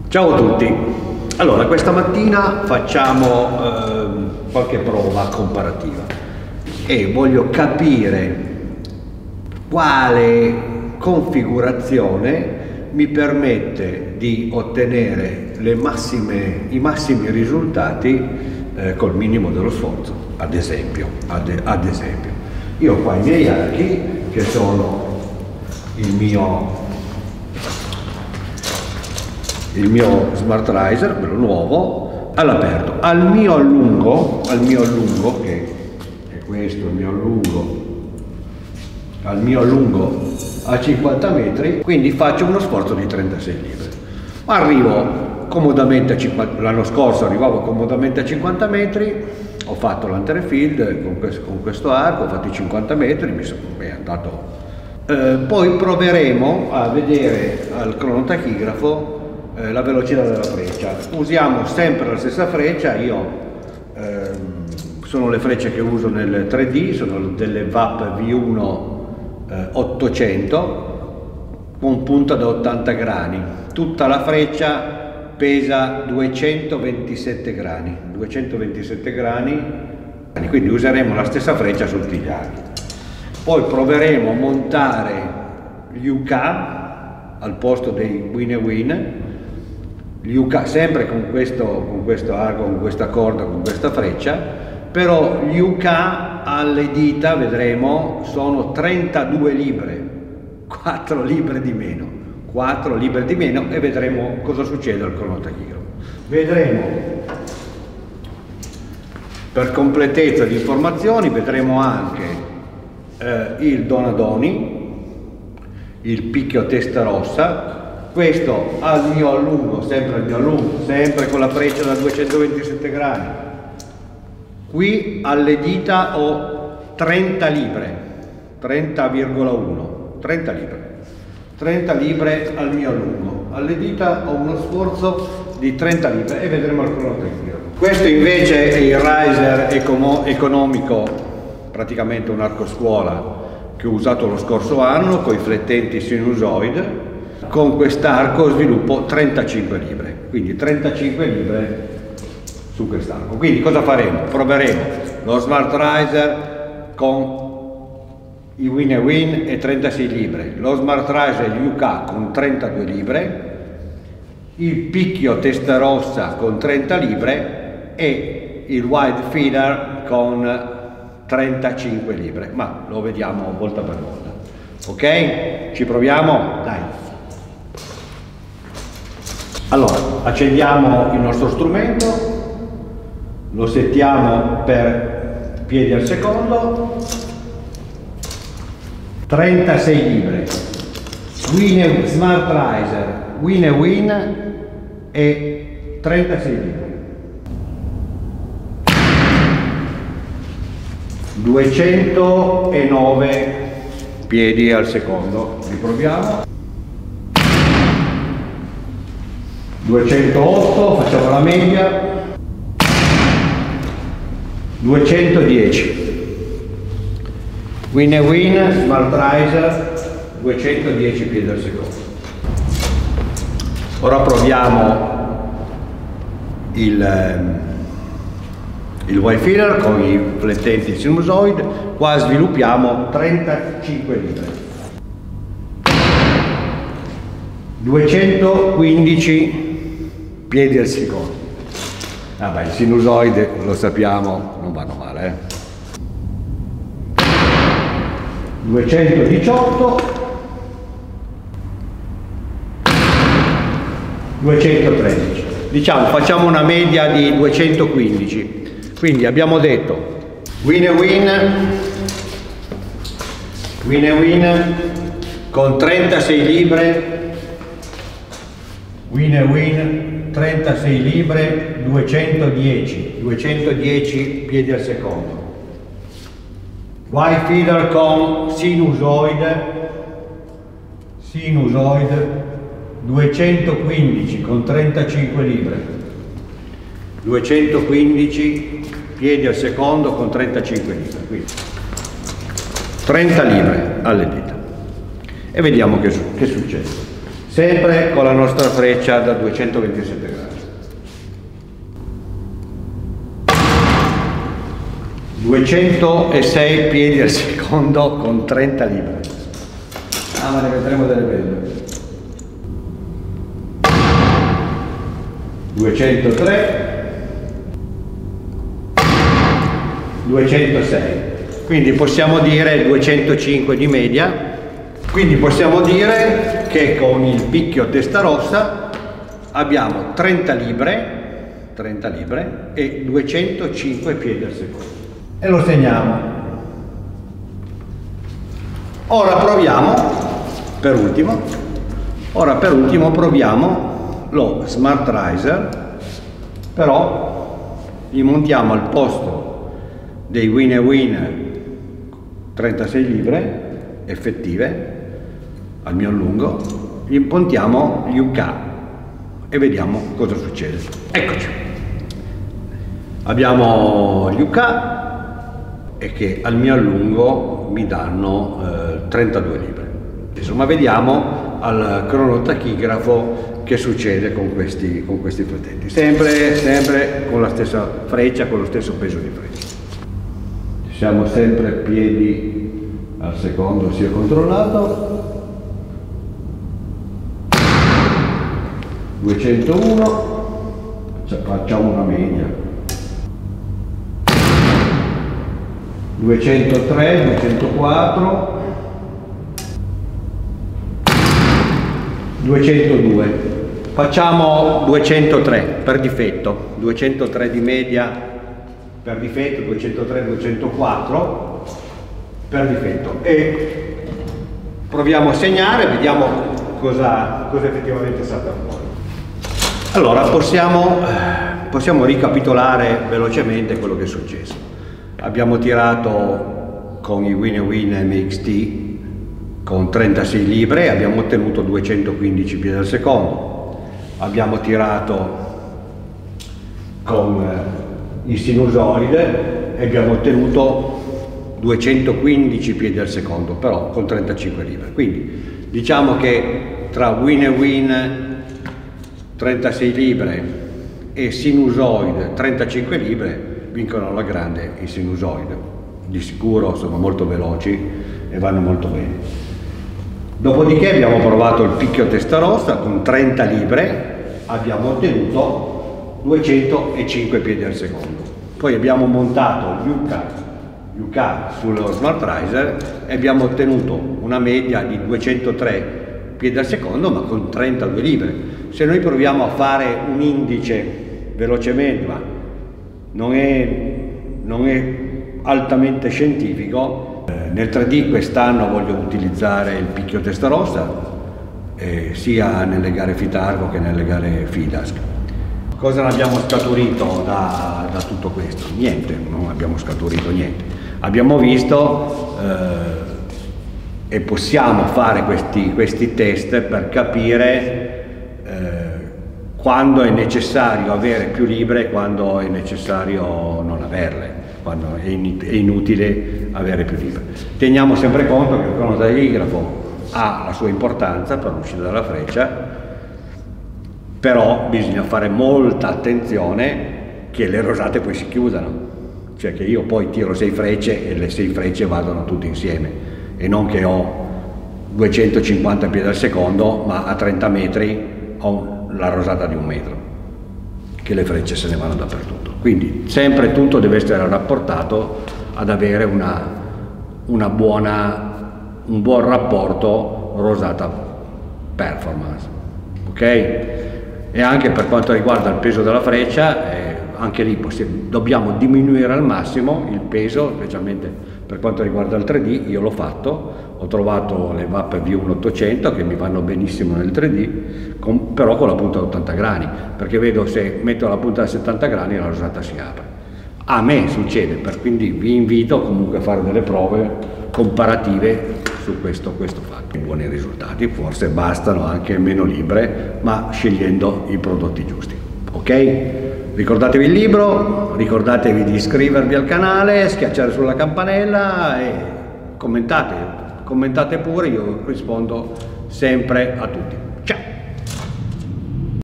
Ciao a tutti. Allora, questa mattina facciamo qualche prova comparativa e voglio capire quale configurazione mi permette di ottenere i massimi risultati col minimo dello sforzo. Ad esempio, io ho qua i miei archi che sono il mio Smart Riser, quello nuovo, all'aperto. Al mio allungo, che è questo, al mio allungo a 50 metri, quindi faccio uno sforzo di 36 libbre. Arrivo comodamente a 50, l'anno scorso arrivavo comodamente a 50 metri, ho fatto l'Unterfield con questo arco, ho fatto i 50 metri, è andato. Poi proveremo a vedere al cronotachigrafo la velocità della freccia. Usiamo sempre la stessa freccia, sono le frecce che uso nel 3D, sono delle VAP V1 800 con punta da 80 grani. Tutta la freccia pesa 227 grani, quindi useremo la stessa freccia su tutti gli archi. Poi proveremo a montare gli UK al posto dei Win, gli UK sempre con questo arco, con questa corda, con questa freccia, però gli UK alle dita, vedremo, sono 32 libbre, 4 libbre di meno e vedremo cosa succede al cronotachigrafo. Vedremo, per completezza di informazioni, vedremo anche il Donadoni, il picchio testa rossa. Questo al mio allungo, sempre con la freccia da 227 gradi. Qui alle dita ho 30 libre, 30 libre al mio allungo. Alle dita ho uno sforzo di 30 libre e vedremo il cronotachigrafo. Questo invece è il riser economico, praticamente un arco scuola che ho usato lo scorso anno con i flettenti sinusoid. Con quest'arco sviluppo 35 libre, quindi 35 libre su quest'arco. Quindi cosa faremo? Proveremo lo Smart Riser con i Win e 36 libre, lo Smart Riser UK con 32 libre, il picchio testa rossa con 30 libre e il Wide Feeder con 35 libre, ma lo vediamo volta per volta. Ok? Ci proviamo? Dai! Allora, accendiamo il nostro strumento, lo settiamo per piedi al secondo, 36 libre, Smart Riser, Win e 36 libre, 209 piedi al secondo, riproviamo. 208, facciamo la media, 210, Win, Smart Riser, 210 piedi al secondo. Ora proviamo il Wide Feeder con i flettenti sinusoid, qua sviluppiamo 35 libre. 215 piedi al secondo. Vabbè, il sinusoide lo sappiamo, non vanno male. 218, 213. Diciamo, facciamo una media di 215. Quindi abbiamo detto Win con 36 libre, Win 36 libre, 210 piedi al secondo. Wide Feeder con sinusoid 215 con 35 libre, 215 piedi al secondo con 35 libre, quindi 30 libre alle dita. E vediamo che succede. sempre con la nostra freccia da 227 gradi. 206 piedi al secondo con 30 libre. Ah, ma ne vedremo delle belle. 203, 206, quindi possiamo dire 205 di media. Quindi possiamo dire che con il picchio testa rossa abbiamo 30 libre e 205 piedi al secondo. E lo segniamo. Ora proviamo, per ultimo proviamo lo Smart Riser, però gli montiamo al posto dei Win&Win 36 libre effettive al mio lungo, gli impuntiamo gli UK e vediamo cosa succede. Eccoci, abbiamo gli UK e che al mio allungo mi danno 32 libre. Insomma, vediamo al cronotachigrafo che succede con questi flettenti, sempre con la stessa freccia, con lo stesso peso di freccia. Siamo sempre piedi al secondo sia controllato. 201, facciamo una media. 203, 204, 202. Facciamo 203 per difetto, 203 di media per difetto, 203, 204 per difetto, e proviamo a segnare, vediamo cosa effettivamente salta fuori. Allora possiamo ricapitolare velocemente quello che è successo. Abbiamo tirato con i Win&Win MXT con 36 libre, abbiamo ottenuto 215 piedi al secondo. Abbiamo tirato con il sinusoide e abbiamo ottenuto 215 piedi al secondo, però con 35 libre. Quindi diciamo che tra Win&Win 36 libre e sinusoide 35 libre vincono alla grande i sinusoide. Di sicuro sono molto veloci e vanno molto bene. Dopodiché abbiamo provato il picchio testa rossa con 30 libre, abbiamo ottenuto 205 piedi al secondo. Poi abbiamo montato gli UK sullo Smart Riser e abbiamo ottenuto una media di 203 piedi al secondo, ma con 32 libre. Se noi proviamo a fare un indice velocemente, ma non è altamente scientifico, nel 3D quest'anno voglio utilizzare il picchio testa rossa, sia nelle gare Fitargo che nelle gare FIDASC. Cosa ne abbiamo scaturito da tutto questo? Niente, non abbiamo scaturito niente. Abbiamo visto e possiamo fare questi test per capire quando è necessario avere più libre e quando è necessario non averle, quando è inutile avere più libre. Teniamo sempre conto che il cronotachigrafo ha la sua importanza per l'uscita dalla freccia, però bisogna fare molta attenzione che le rosate poi si chiudano, cioè che io poi tiro 6 frecce e le 6 frecce vadano tutte insieme, e non che ho 250 piedi al secondo ma a 30 metri ho la rosata di 1 metro, che le frecce se ne vanno dappertutto. Quindi sempre tutto deve essere rapportato ad avere un buon rapporto rosata performance, ok? E anche per quanto riguarda il peso della freccia, anche lì dobbiamo diminuire al massimo il peso, specialmente per quanto riguarda il 3D. Io l'ho fatto, ho trovato le VAP V1 800 che mi vanno benissimo nel 3D, però con la punta da 80 grani, perché vedo se metto la punta da 70 grani la rosata si apre. A me succede, quindi vi invito comunque a fare delle prove comparative su questo fatto. Buoni risultati, forse bastano anche meno libre, ma scegliendo i prodotti giusti, ok? Ricordatevi il libro, ricordatevi di iscrivervi al canale, schiacciare sulla campanella e commentate pure, io rispondo sempre a tutti.